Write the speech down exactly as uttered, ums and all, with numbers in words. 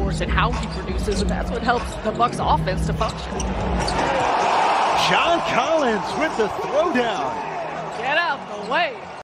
resource in how he produces, and that's what helps the Bucks offense to function. John Collins with the throwdown. Get out the way.